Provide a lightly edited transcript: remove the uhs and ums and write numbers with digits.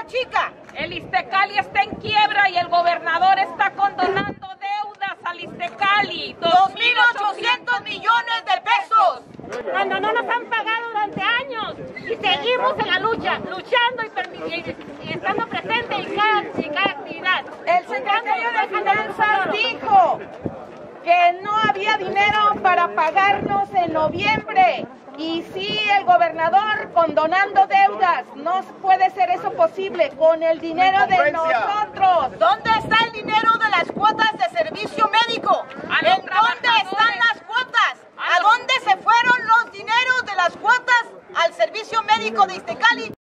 chica. El Iztecali está en quiebra y el gobernador está condonando deudas al Iztecali. 2.800 millones de pesos. Cuando no nos han pagado durante años y seguimos en la lucha, luchando y estando presentes en cada actividad. El secretario de Finanzas dijo que no había dinero para pagarnos en noviembre. Y sí, el gobernador condonando deudas. No puede ser eso posible con el dinero de nosotros.